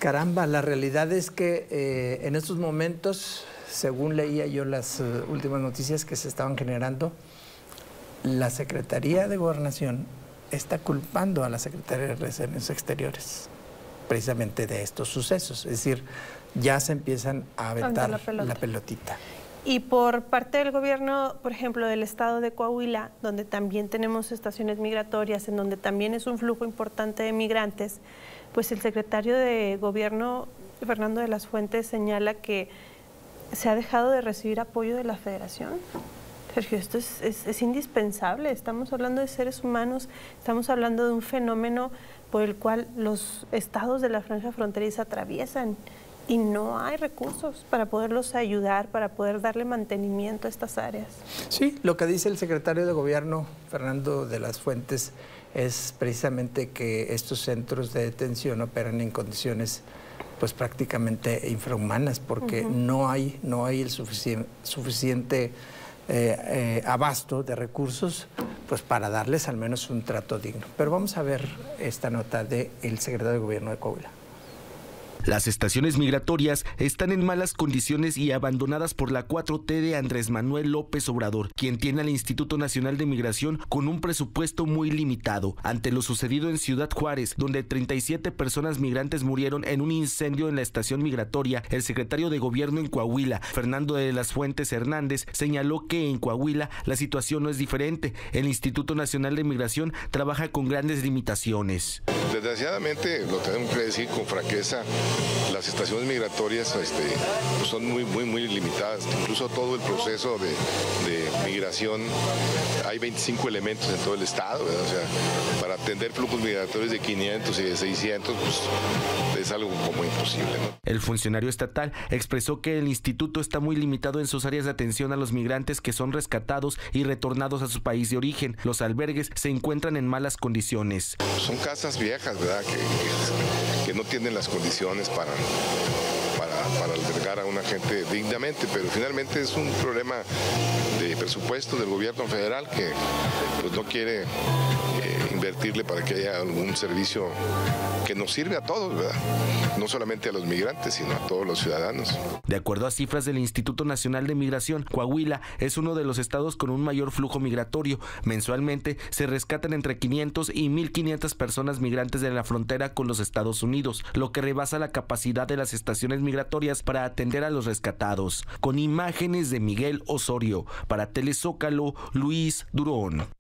Caramba, la realidad es que en estos momentos, según leía yo las últimas noticias que se estaban generando, la Secretaría de Gobernación está culpando a la Secretaría de Relaciones Exteriores precisamente de estos sucesos. Es decir, ya se empiezan a aventar la pelotita. Y por parte del gobierno, por ejemplo, del estado de Coahuila, donde también tenemos estaciones migratorias, en donde también es un flujo importante de migrantes, pues el secretario de Gobierno, Fernando de las Fuentes, señala que se ha dejado de recibir apoyo de la Federación. Sergio, esto es indispensable. Estamos hablando de seres humanos, estamos hablando de un fenómeno por el cual los estados de la franja fronteriza atraviesan y no hay recursos para poderlos ayudar, para poder darle mantenimiento a estas áreas. Sí, lo que dice el secretario de Gobierno, Fernando de las Fuentes, es precisamente que estos centros de detención operan en condiciones pues prácticamente infrahumanas, porque no hay el suficiente abasto de recursos pues para darles al menos un trato digno. Pero vamos a ver esta nota del secretario de Gobierno de Coahuila. Las estaciones migratorias están en malas condiciones y abandonadas por la 4T de Andrés Manuel López Obrador, quien tiene al Instituto Nacional de Migración con un presupuesto muy limitado. Ante lo sucedido en Ciudad Juárez, donde 37 personas migrantes murieron en un incendio en la estación migratoria, el secretario de Gobierno en Coahuila, Fernando de las Fuentes Hernández, señaló que en Coahuila la situación no es diferente. El Instituto Nacional de Migración trabaja con grandes limitaciones. Desgraciadamente, lo tenemos que decir con franqueza, las estaciones migratorias son muy limitadas. Incluso todo el proceso de migración, hay 25 elementos en todo el estado, ¿verdad? O sea, para atender flujos migratorios de 500 y de 600, pues es algo como imposible, ¿no? El funcionario estatal expresó que el instituto está muy limitado en sus áreas de atención a los migrantes que son rescatados y retornados a su país de origen. Los albergues se encuentran en malas condiciones. Son casas viejas, ¿verdad? Que no tienen las condiciones para albergar a una gente dignamente, pero finalmente es un problema de presupuesto del gobierno federal que pues no quiere invertirle para que haya algún servicio que nos sirve a todos, ¿verdad? No solamente a los migrantes, sino a todos los ciudadanos. De acuerdo a cifras del Instituto Nacional de Migración, Coahuila es uno de los estados con un mayor flujo migratorio. Mensualmente se rescatan entre 500 y 1,500 personas migrantes de la frontera con los Estados Unidos, lo que rebasa la capacidad de las estaciones migratorias para atender a los rescatados. Con imágenes de Miguel Osorio, para Telezócalo, Luis Durón.